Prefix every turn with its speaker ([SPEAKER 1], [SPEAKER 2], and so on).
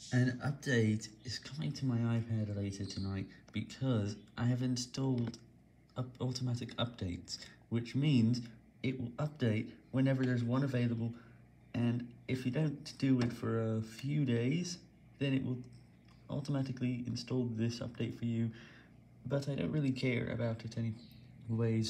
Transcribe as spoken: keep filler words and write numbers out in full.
[SPEAKER 1] An update is coming to my iPad later tonight because I have installed up automatic updates, which means it will update whenever there's one available, and if you don't do it for a few days, then it will automatically install this update for you, but I don't really care about it anyways.